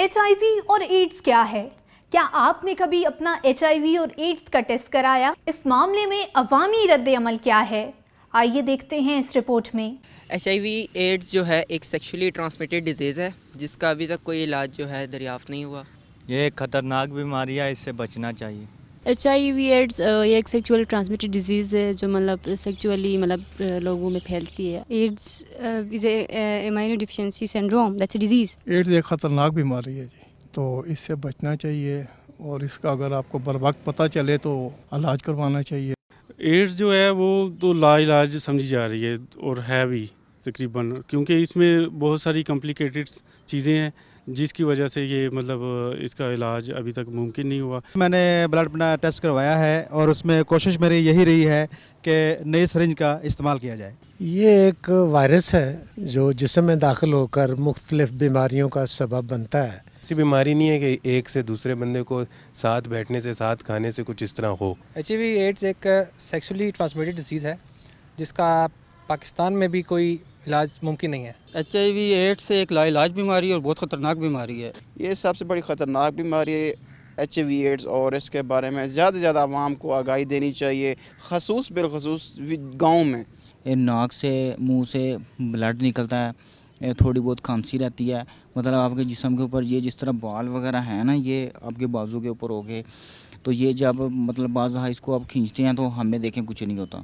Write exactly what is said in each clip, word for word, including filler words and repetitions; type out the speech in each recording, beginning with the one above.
H I V और AIDS क्या है? क्या आपने कभी अपना एच आई वी और एड्स का टेस्ट कराया? इस मामले में अवामी रद्द-ए-अमल क्या है? आइए देखते हैं इस रिपोर्ट में। एच आई वी एड्स जो है एक सेक्सुअली ट्रांसमिटेड डिजीज़ है जिसका अभी तक कोई इलाज जो है दरियाफ्त नहीं हुआ। ये एक ख़तरनाक बीमारी है, इससे बचना चाहिए। एच आई वी एड्स ये एक सेक्सुअली ट्रांसमिटेड डिजीज़ है जो मतलब सेक्सुअली मतलब लोगों में फैलती है। AIDS is a immunodeficiency syndrome, that's a disease. AIDS एक ख़तरनाक बीमारी है जी, तो इससे बचना चाहिए और इसका अगर आपको बर वक्त पता चले तो इलाज करवाना चाहिए। एड्स जो है वो तो लाइलाज समझी जा रही है और है भी तकरीबन, क्योंकि इसमें बहुत सारी कॉम्प्लिकेटेड चीज़ें हैं जिसकी वजह से ये मतलब इसका इलाज अभी तक मुमकिन नहीं हुआ। मैंने ब्लड अपना टेस्ट करवाया है और उसमें कोशिश मेरी यही रही है कि नई सिरिंज का इस्तेमाल किया जाए। ये एक वायरस है जो जिस्म में दाखिल होकर मुख्तलिफ बीमारियों का सबब बनता है। ऐसी बीमारी नहीं है कि एक से दूसरे बंदे को साथ बैठने से, साथ खाने से कुछ इस तरह हो। एच आई वी एड्स एक सेक्सुअली ट्रांसमिटेड डिजीज़ है जिसका पाकिस्तान में भी कोई इलाज मुमकिन नहीं है। एच आई वी एड्स एक लाइलाज बीमारी और बहुत ख़तरनाक बीमारी है। ये सबसे बड़ी ख़तरनाक बीमारी है एच आई वी एड्स, और इसके बारे में ज़्यादा से ज़्यादा आवाम को आगाही देनी चाहिए, खसूस बिलखसूस गाँव में। नाक से, मुंह से ब्लड निकलता है, थोड़ी बहुत खांसी रहती है, मतलब आपके जिस्म के ऊपर ये जिस तरह बाल वगैरह हैं ना, ये आपके बाजू के ऊपर हो गए, तो ये जब मतलब बाज़ इसको आप खींचते हैं तो हमें देखें कुछ नहीं होता।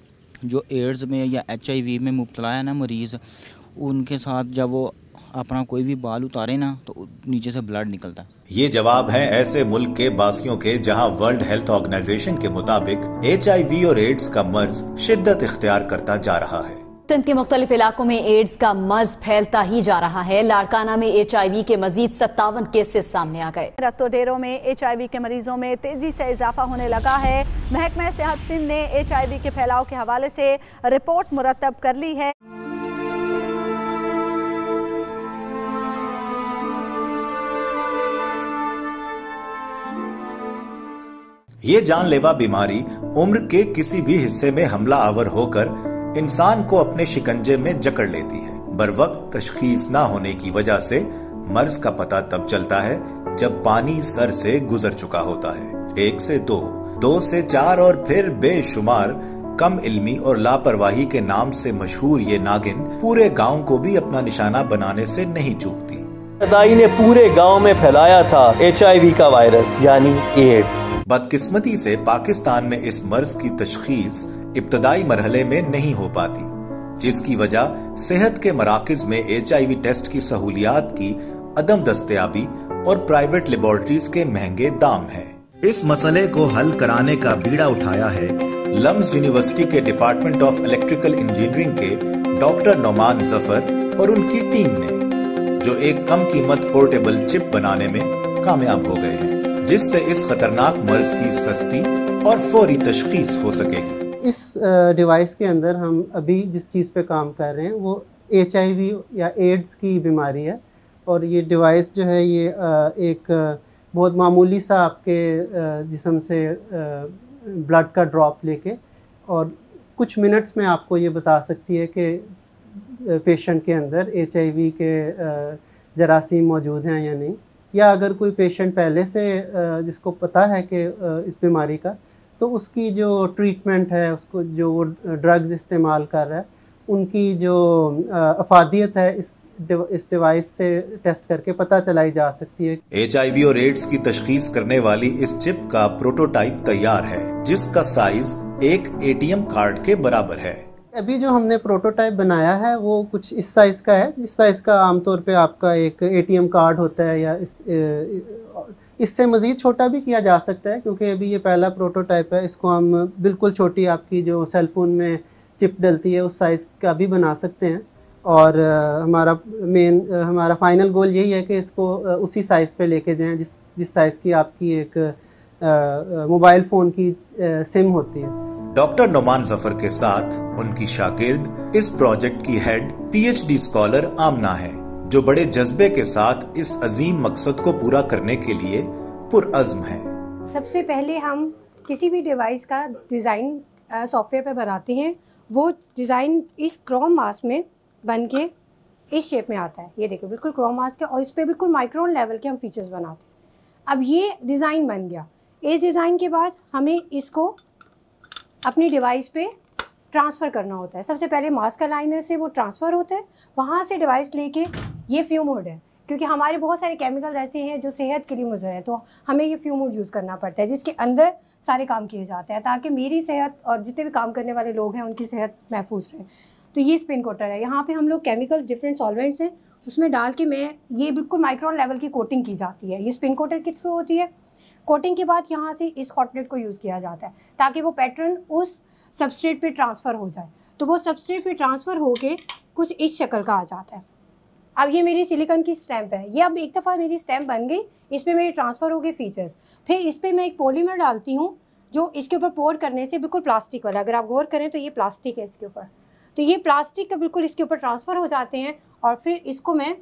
जो एड्स में या एच आई वी में मुब्तला है ना मरीज़, उनके साथ जब वो अपना कोई भी बाल उतारे ना तो नीचे से ब्लड निकलता है। ये जवाब है ऐसे मुल्क के बासियों के जहां वर्ल्ड हेल्थ ऑर्गेनाइजेशन के मुताबिक एच आई वी और एड्स का मर्ज शिद्दत इख्तियार करता जा रहा है। सिंध के मुख्तलिफ इलाकों में एड्स का मर्ज फैलता ही जा रहा है। लाड़काना में एच आई वी के मजीद सत्तावन केसेस सामने आ गए। रत्तोडेरों में एच आई वी के मरीजों में तेजी से इजाफा होने लगा है। महकमा सेहत सिंध ने एच आई वी के फैलाव के हवाले से रिपोर्ट मुरतब कर ली है। ये जानलेवा बीमारी उम्र के किसी भी हिस्से में हमला आवर होकर इंसान को अपने शिकंजे में जकड़ लेती है। बरवक्त तशखीस ना होने की वजह से मर्ज का पता तब चलता है जब पानी सर से गुजर चुका होता है। एक से दो, दो से चार और फिर बेशुमार कम इल्मी और लापरवाही के नाम से मशहूर ये नागिन पूरे गांव को भी अपना निशाना बनाने से नहीं चूकती। दाई ने पूरे गांव में फैलाया था एच आई वी का वायरस यानी एड्स। बदकिस्मती से पाकिस्तान में इस मर्ज की तशखीस इब्तदाई मरहले में नहीं हो पाती, जिसकी वजह सेहत के मराकज में एच आई वी टेस्ट की सहूलियात की अदम दस्तयाबी और प्राइवेट लेबोरेटरीज के महंगे दाम है। इस मसले को हल कराने का बीड़ा उठाया है लम्स यूनिवर्सिटी के डिपार्टमेंट ऑफ इलेक्ट्रिकल इंजीनियरिंग के डॉक्टर नोमान जफर और उनकी टीम ने, जो एक कम कीमत पोर्टेबल चिप बनाने में कामयाब हो गए हैं, जिससे इस खतरनाक मर्ज की सस्ती और फौरी तशखीस हो सकेगी। इस डिवाइस के अंदर हम अभी जिस चीज़ पे काम कर रहे हैं वो एच आई वी या एड्स की बीमारी है, और ये डिवाइस जो है ये एक बहुत मामूली सा आपके जिस्म से ब्लड का ड्रॉप लेके और कुछ मिनट्स में आपको ये बता सकती है कि पेशेंट के अंदर एच आई वी के जरासीम मौजूद हैं या नहीं, या अगर कोई पेशेंट पहले से जिसको पता है कि इस बीमारी का, तो उसकी जो ट्रीटमेंट है, उसको जो वो ड्रग्स इस्तेमाल कर रहा है, उनकी जो अफादियत है इस इस डिवाइस से टेस्ट करके पता चलाई जा सकती है। एच आई वी और एड्स की तशखीस करने वाली इस चिप का प्रोटोटाइप तैयार है, जिसका साइज एक ए टी एम कार्ड के बराबर है। अभी जो हमने प्रोटोटाइप बनाया है वो कुछ इस साइज़ का है। इस साइज़ का आमतौर पे आपका एक ए टी एम कार्ड होता है, या इस इससे मज़ीद छोटा भी किया जा सकता है, क्योंकि अभी ये पहला प्रोटोटाइप है। इसको हम बिल्कुल छोटी आपकी जो सेल फोन में चिप डलती है उस साइज़ का भी बना सकते हैं, और हमारा मेन हमारा फाइनल गोल यही है कि इसको उसी साइज़ पे लेके जाएं जिस जिस साइज़ की आपकी एक मोबाइल फ़ोन की सिम होती है। डॉक्टर नोमान जफर के साथ उनकी शागिर्द इस प्रोजेक्ट की head P H D scholar Amna है, जो बड़े जज्बे के साथ इस अजीम मकसद को पूरा करने के लिए पुरअज़्म है। सबसे पहले हम किसी भी डिवाइस का डिज़ाइन सॉफ्टवेयर पे बनाते हैं। वो डिज़ाइन इस क्रोम मास में बन के इस शेप में आता है, ये देखिए बिल्कुल क्रोम मास्क है और इस पर बिल्कुल माइक्रोन लेवल के हम फीचर्स बनाते हैं। अब ये डिज़ाइन बन गया। इस डिज़ाइन के बाद हमें इसको अपनी डिवाइस पे ट्रांसफ़र करना होता है। सबसे पहले मास्क अलाइनर से वो ट्रांसफ़र होता है, वहाँ से डिवाइस लेके ये फ्यूम हुड है, क्योंकि हमारे बहुत सारे केमिकल्स ऐसे हैं जो सेहत के लिए मुज़र हैं, तो हमें ये फ्यूम हुड यूज़ करना पड़ता है जिसके अंदर सारे काम किए जाते हैं ताकि मेरी सेहत और जितने भी काम करने वाले लोग हैं उनकी सेहत महफूज रहे। तो ये स्पिन कोटर है, यहाँ पे हम लोग केमिकल्स डिफरेंट सॉल्वेंट्स हैं उसमें डाल के मैं ये बिल्कुल माइक्रोन लेवल की कोटिंग की जाती है। ये स्पिन कोटर के थ्रू होती है। कोटिंग के बाद यहाँ से इस हॉटप्लेट को यूज़ किया जाता है ताकि वो पैटर्न उस सबस्ट्रेट पे ट्रांसफ़र हो जाए। तो वो सबस्ट्रेट पे ट्रांसफ़र होके कुछ इस शक्ल का आ जाता है। अब ये मेरी सिलिकॉन की स्टैम्प है, ये अब एक दफ़ा मेरी स्टैम्प बन गई, इस पर मेरे ट्रांसफ़र हो गए फीचर्स। फिर इस पर मैं एक पॉलीमर डालती हूँ जो इसके ऊपर पोर करने से बिल्कुल प्लास्टिक वाला, अगर आप गौर करें तो ये प्लास्टिक है इसके ऊपर, तो ये प्लास्टिक का बिल्कुल इसके ऊपर ट्रांसफ़र हो जाते हैं और फिर इसको मैं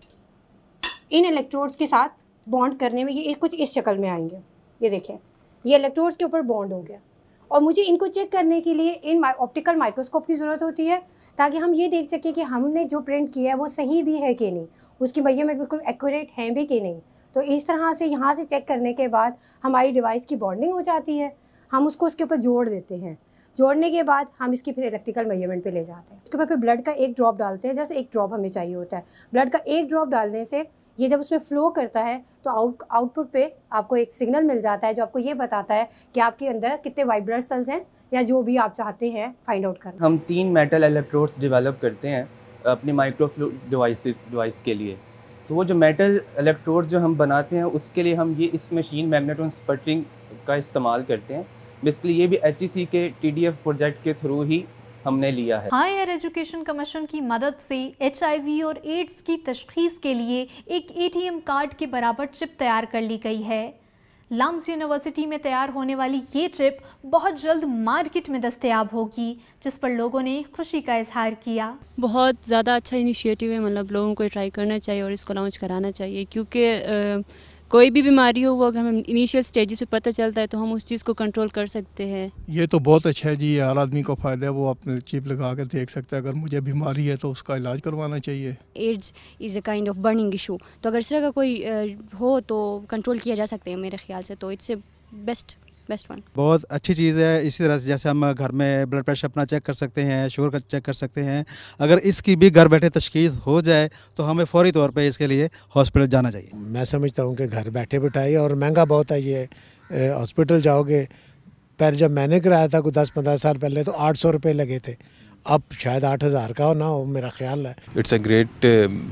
इन इलेक्ट्रोड्स के साथ बॉन्ड करने में ये कुछ इस शक्ल में आएंगे। ये देखें, ये इलेक्ट्रोड्स के ऊपर बॉन्ड हो गया और मुझे इनको चेक करने के लिए इन ऑप्टिकल माइक्रोस्कोप की ज़रूरत होती है ताकि हम ये देख सकें कि हमने जो प्रिंट किया है वो सही भी है कि नहीं, उसकी मेजरमेंट बिल्कुल एक्यूरेट है भी कि नहीं। तो इस तरह से यहाँ से चेक करने के बाद हमारी डिवाइस की बॉन्डिंग हो जाती है, हम उसको उसके ऊपर जोड़ देते हैं। जोड़ने के बाद हम इसकी फिर इलेक्ट्रिकल मेजरमेंट पे ले जाते हैं। उसके ऊपर फिर ब्लड का एक ड्रॉप डालते हैं, जैसे एक ड्रॉप हमें चाहिए होता है। ब्लड का एक ड्रॉप डालने से ये जब उसमें फ़्लो करता है तो आउट आउटपुट पे आपको एक सिग्नल मिल जाता है जो आपको ये बताता है कि आपके अंदर कितने वाइट ब्लड सेल्स हैं या जो भी आप चाहते हैं फाइंड आउट करना। हम तीन मेटल इलेक्ट्रोड्स डेवलप करते हैं अपनी माइक्रोफ्लूइड डिवाइस डिवाइस के लिए। तो वो जो मेटल इलेक्ट्रोड जो हम बनाते हैं उसके लिए हम ये इस मशीन मैग्नेट्रॉन स्पटरिंग का इस्तेमाल करते हैं। बेसिकली ये भी एच ई सी के टी डी एफ प्रोजेक्ट के थ्रू ही हमने लिया है। हायर एजुकेशन कमीशन की मदद से एच आई वी और एड्स की तशखीस के लिए एक ए टी एम कार्ड के बराबर चिप तैयार कर ली गई है। लम्स यूनिवर्सिटी में तैयार होने वाली ये चिप बहुत जल्द मार्केट में दस्तयाब होगी, जिस पर लोगों ने खुशी का इजहार किया। बहुत ज़्यादा अच्छा इनिशिएटिव है, मतलब लोगों को ट्राई करना चाहिए और इसको लॉन्च कराना चाहिए, क्योंकि कोई भी बीमारी हो वो अगर हमें इनिशियल स्टेजेस पे पता चलता है तो हम उस चीज़ को कंट्रोल कर सकते हैं। ये तो बहुत अच्छा है जी, हर आदमी को फ़ायदा है, वो अपने चिप लगा के देख सकता है अगर मुझे बीमारी है तो उसका इलाज करवाना चाहिए। AIDS is a kind of burning issue, तो अगर इस तरह का कोई हो तो कंट्रोल किया जा सकते हैं मेरे ख्याल से, तो इट्स बेस्ट बेस्ट वन। बहुत अच्छी चीज़ है। इसी तरह से जैसे हम घर में ब्लड प्रेशर अपना चेक कर सकते हैं, शुगर चेक कर सकते हैं, अगर इसकी भी घर बैठे तशखीस हो जाए तो हमें फौरी तौर पे इसके लिए हॉस्पिटल जाना चाहिए। मैं समझता हूँ कि घर बैठे बिठाइए, और महंगा बहुत है ये, हॉस्पिटल जाओगे। पहले जब मैंने कराया था कोई दस पंद्रह साल पहले तो आठ सौ रुपये लगे थे, अब शायद आठ हज़ार का हो ना हो, मेरा ख्याल है। It's a great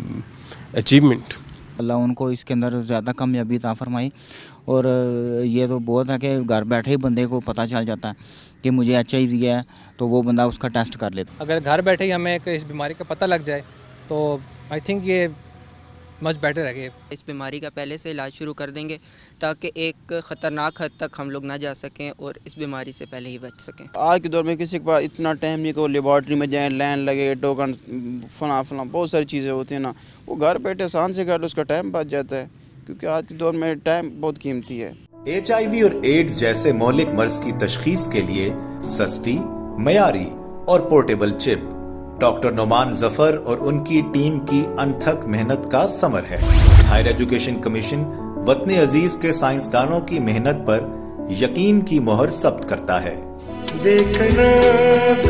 achievement. Allah उनको इसके अंदर ज़्यादा कामयाबी अता फरमाई। और ये तो बहुत है कि घर बैठे ही बंदे को पता चल जाता है कि मुझे एच आई वी है, तो वो बंदा उसका टेस्ट कर लेता। अगर घर बैठे ही हमें इस बीमारी का पता लग जाए तो आई थिंक ये मच बेटर है कि इस बीमारी का पहले से इलाज शुरू कर देंगे ताकि एक ख़तरनाक हद तक हम लोग ना जा सकें और इस बीमारी से पहले ही बच सकें। आज के दौर में किसी के पास इतना टाइम नहीं कि वो लेबॉर्ट्री में जाएँ, लाइन लगे, टोकन फला फला बहुत सारी चीज़ें होती हैं ना, वो घर बैठे आसान से कर लो, उसका टाइम बच जाता है, क्योंकि आज के दौर में टाइम बहुत कीमती है। एच आई वी और एड्स जैसे मौलिक मर्ज की तशखीस के लिए सस्ती, मयारी और portable chip doctor Noman Zafar और उनकी टीम की अनथक मेहनत का समर है। हायर एजुकेशन कमीशन वतन अजीज के साइंसदानों की मेहनत पर यकीन की मोहर जब्त करता है। देखना